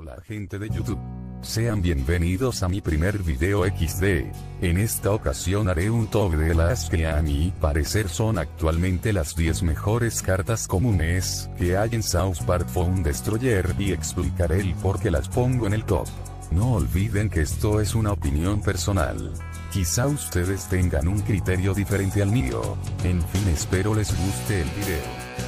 Hola gente de YouTube. Sean bienvenidos a mi primer video XD. En esta ocasión haré un top de las que a mi parecer son actualmente las 10 mejores cartas comunes que hay en South Park Phone Destroyer y explicaré el por qué las pongo en el top. No olviden que esto es una opinión personal. Quizá ustedes tengan un criterio diferente al mío. En fin, espero les guste el video.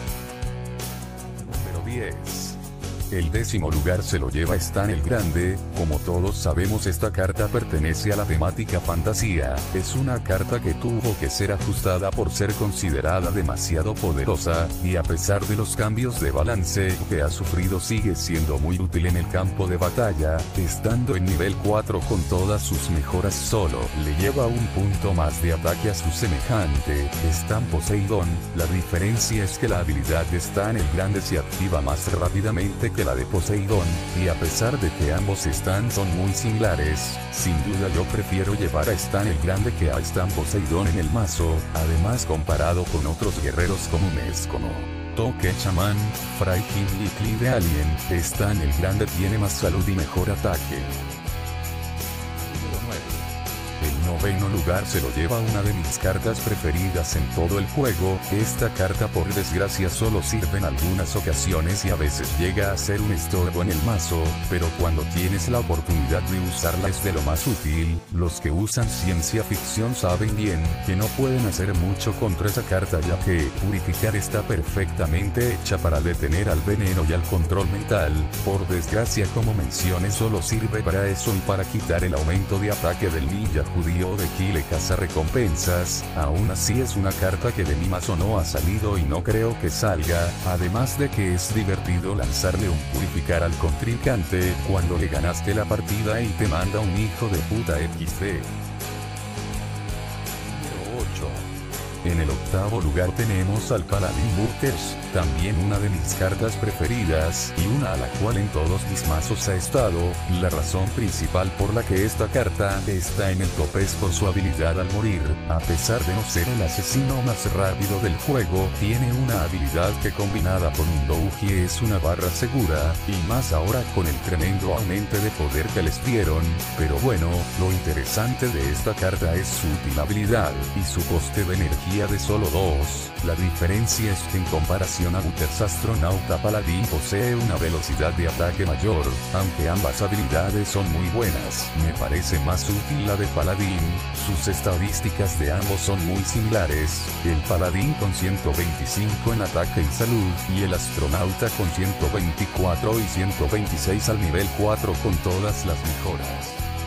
Número 10. El 10º lugar se lo lleva Stan el Grande. Como todos sabemos, esta carta pertenece a la temática fantasía. Es una carta que tuvo que ser ajustada por ser considerada demasiado poderosa, y a pesar de los cambios de balance que ha sufrido sigue siendo muy útil en el campo de batalla, estando en nivel 4 con todas sus mejoras solo le lleva un punto más de ataque a su semejante, Stan Poseidón. La diferencia es que la habilidad de Stan el Grande se activa más rápidamente que la de Poseidón, y a pesar de que ambos Stan son muy similares, sin duda yo prefiero llevar a Stan el Grande que a Stan Poseidón en el mazo. Además, comparado con otros guerreros comunes como Toque Chamán, Fryking y Clive Alien, Stan el Grande tiene más salud y mejor ataque. El 9º lugar se lo lleva una de mis cartas preferidas en todo el juego. Esta carta por desgracia solo sirve en algunas ocasiones y a veces llega a ser un estorbo en el mazo, pero cuando tienes la oportunidad de usarla es de lo más útil. Los que usan ciencia ficción saben bien que no pueden hacer mucho contra esa carta, ya que Purificar está perfectamente hecha para detener al veneno y al control mental. Por desgracia, como mencioné, solo sirve para eso y para quitar el aumento de ataque del ninja judío de Kile Cazarrecompensas. Aún así es una carta que de mi mazo no ha salido y no creo que salga, además de que es divertido lanzarle un Purificar al contrincante cuando le ganaste la partida y te manda un hijo de puta XD. En el 8º lugar tenemos al Paladin Butters, también una de mis cartas preferidas, y una a la cual en todos mis mazos ha estado. La razón principal por la que esta carta está en el top es por su habilidad al morir. A pesar de no ser el asesino más rápido del juego, tiene una habilidad que combinada con un doji es una barra segura, y más ahora con el tremendo aumento de poder que les dieron. Pero bueno, lo interesante de esta carta es su útil habilidad, y su coste de energía de solo 2. La diferencia es que en comparación a Butters, Astronauta Paladín posee una velocidad de ataque mayor. Aunque ambas habilidades son muy buenas, me parece más útil la de Paladín. Sus estadísticas de ambos son muy similares, el Paladín con 125 en ataque y salud, y el Astronauta con 124 y 126 al nivel 4 con todas las mejoras.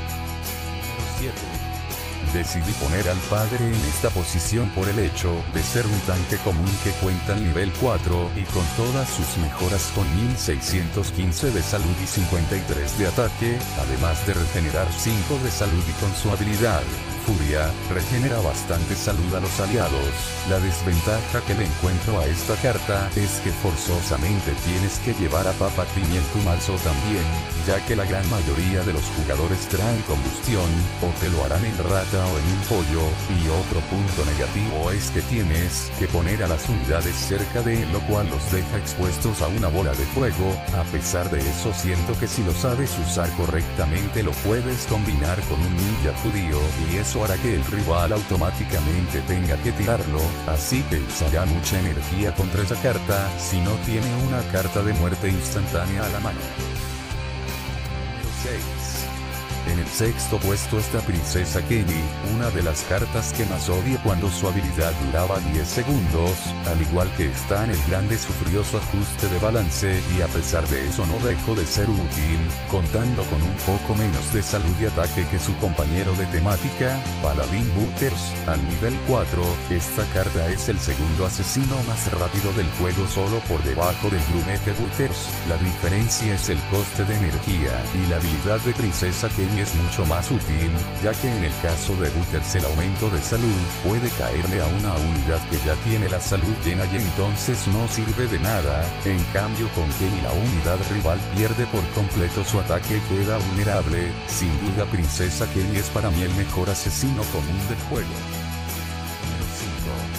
7. Decidí poner al padre en esta posición por el hecho de ser un tanque común que cuenta al nivel 4 y con todas sus mejoras con 1615 de salud y 53 de ataque, además de regenerar 5 de salud, y con su habilidad Furia, regenera bastante salud a los aliados. La desventaja que le encuentro a esta carta es que forzosamente tienes que llevar a Papa Tim en tu mazo también, ya que la gran mayoría de los jugadores traen combustión, o te lo harán en rata o en un pollo, y otro punto negativo es que tienes que poner a las unidades cerca de él, lo cual los deja expuestos a una bola de fuego. A pesar de eso, siento que si lo sabes usar correctamente lo puedes combinar con un ninja judío, y eso hará que el rival automáticamente tenga que tirarlo, así que usará mucha energía contra esa carta si no tiene una carta de muerte instantánea a la mano. Número 6. En el 6º puesto está Princesa Kenny, una de las cartas que más odio cuando su habilidad duraba 10 segundos, al igual que Stan el Grande sufrió su ajuste de balance, y a pesar de eso no dejó de ser útil, contando con un poco menos de salud y ataque que su compañero de temática, Paladin Butters. Al nivel 4, esta carta es el segundo asesino más rápido del juego solo por debajo del Brunette Butters. La diferencia es el coste de energía, y la habilidad de Princesa Kenny es mucho más útil, ya que en el caso de Butters el aumento de salud puede caerle a una unidad que ya tiene la salud llena y entonces no sirve de nada. En cambio, con Kenny la unidad rival pierde por completo su ataque y queda vulnerable. Sin duda, Princesa Kenny es para mí el mejor asesino común del juego. Número 5.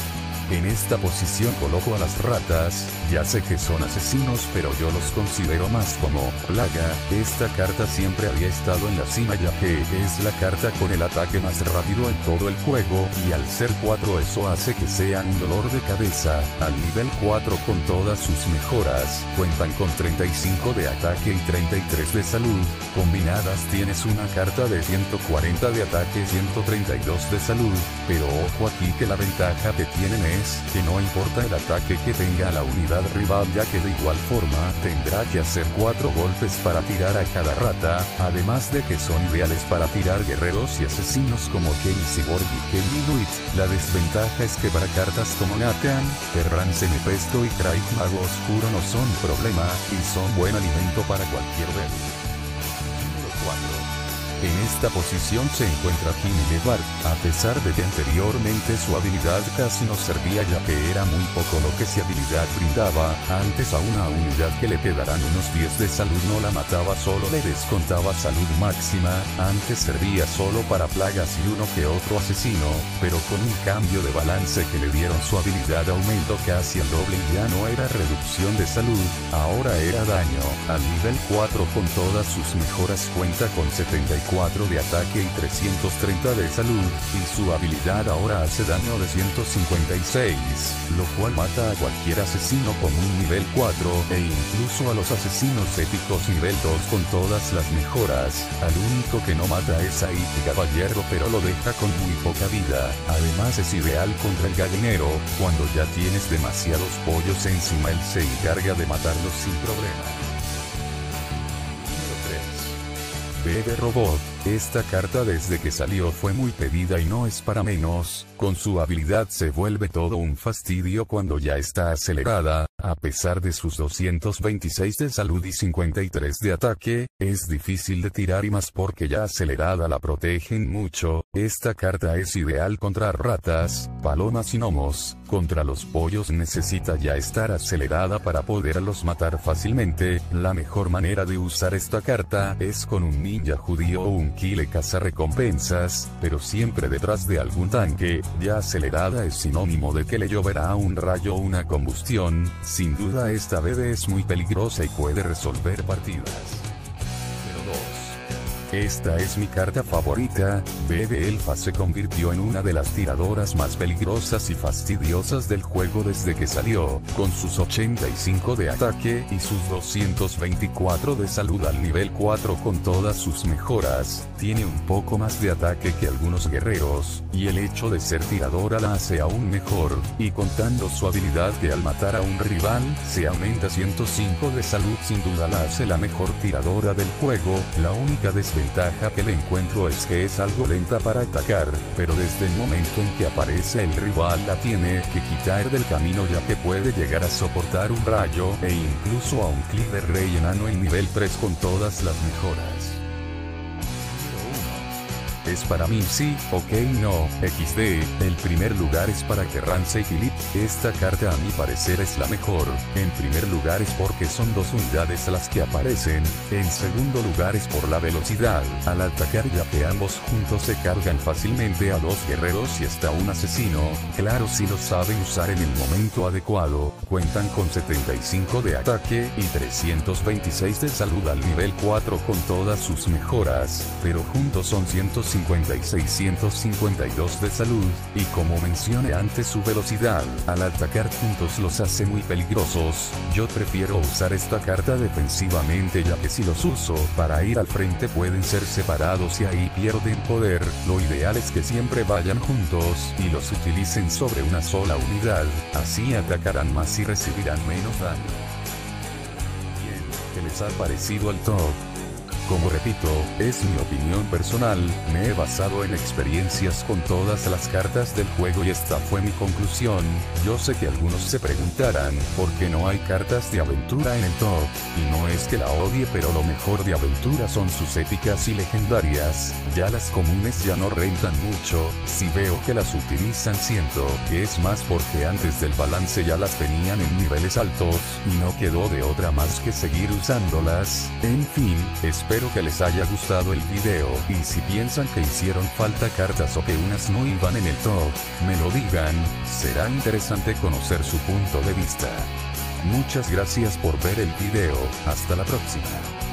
En esta posición coloco a las ratas, ya sé que son asesinos pero yo los considero más como plaga. Esta carta siempre había estado en la cima ya que es la carta con el ataque más rápido en todo el juego, y al ser 4 eso hace que sean un dolor de cabeza. Al nivel 4 con todas sus mejoras, cuentan con 35 de ataque y 33 de salud, combinadas tienes una carta de 140 de ataque y 132 de salud, pero ojo aquí que la ventaja que tienen es que no importa el ataque que tenga la unidad rival ya que de igual forma tendrá que hacer 4 golpes para tirar a cada rata, además de que son ideales para tirar guerreros y asesinos como Kenny Cyborg y Kenny Inuit. La desventaja es que para cartas como Nathan, Terrance Mephisto y Craig Mago Oscuro no son problema, y son buen alimento para cualquier deck. Número 4. En esta posición se encuentra Jimmy Levar, a pesar de que anteriormente su habilidad casi no servía ya que era muy poco lo que su habilidad brindaba, antes a una unidad que le quedaran unos 10 de salud no la mataba, solo le descontaba salud máxima, antes servía solo para plagas y uno que otro asesino, pero con un cambio de balance que le dieron su habilidad aumentó casi al doble y ya no era reducción de salud, ahora era daño. Al nivel 4 con todas sus mejoras cuenta con 74 de ataque y 330 de salud, y su habilidad ahora hace daño de 156, lo cual mata a cualquier asesino con un nivel 4, e incluso a los asesinos épicos nivel 2 con todas las mejoras. Al único que no mata es a Ike Caballero pero lo deja con muy poca vida, además es ideal contra el gallinero, cuando ya tienes demasiados pollos encima él se encarga de matarlos sin problema. Bebe Robot, esta carta desde que salió fue muy pedida y no es para menos, con su habilidad se vuelve todo un fastidio cuando ya está acelerada, a pesar de sus 226 de salud y 53 de ataque, es difícil de tirar y más porque ya acelerada la protegen mucho. Esta carta es ideal contra ratas, palomas y gnomos, contra los pollos necesita ya estar acelerada para poderlos matar fácilmente. La mejor manera de usar esta carta es con un ninja judío o un kile cazarrecompensas, pero siempre detrás de algún tanque. Ya acelerada es sinónimo de que le lloverá un rayo o una combustión. Sin duda esta bebé es muy peligrosa y puede resolver partidas. Esta es mi carta favorita. Bebe Elfa se convirtió en una de las tiradoras más peligrosas y fastidiosas del juego desde que salió, con sus 85 de ataque y sus 224 de salud al nivel 4 con todas sus mejoras. Tiene un poco más de ataque que algunos guerreros, y el hecho de ser tiradora la hace aún mejor, y contando su habilidad que al matar a un rival, se aumenta 105 de salud, sin duda la hace la mejor tiradora del juego. La única desventaja que le encuentro es que es algo lenta para atacar, pero desde el momento en que aparece el rival la tiene que quitar del camino ya que puede llegar a soportar un rayo, e incluso a un Cleaver Rey enano en nivel 3 con todas las mejoras. Es para mí sí, ok no, XD, el primer lugar es para Terrance y Philip. Esta carta a mi parecer es la mejor. En primer lugar es porque son dos unidades las que aparecen, en segundo lugar es por la velocidad, al atacar ya que ambos juntos se cargan fácilmente a dos guerreros y hasta un asesino, claro si lo saben usar en el momento adecuado. Cuentan con 75 de ataque y 326 de salud al nivel 4 con todas sus mejoras, pero juntos son 156 152 de salud, y como mencioné antes su velocidad, al atacar juntos los hace muy peligrosos. Yo prefiero usar esta carta defensivamente ya que si los uso para ir al frente pueden ser separados y ahí pierden poder. Lo ideal es que siempre vayan juntos y los utilicen sobre una sola unidad, así atacarán más y recibirán menos daño. Bien, ¿qué les ha parecido el top? Como repito, es mi opinión personal, me he basado en experiencias con todas las cartas del juego y esta fue mi conclusión. Yo sé que algunos se preguntarán, ¿por qué no hay cartas de aventura en el top? Y no es que la odie, pero lo mejor de aventura son sus épicas y legendarias. Ya las comunes ya no rentan mucho, si veo que las utilizan siento que es más porque antes del balance ya las tenían en niveles altos, y no quedó de otra más que seguir usándolas. En fin, espero Espero que les haya gustado el video, y si piensan que hicieron falta cartas o que unas no iban en el top, me lo digan, será interesante conocer su punto de vista. Muchas gracias por ver el video, hasta la próxima.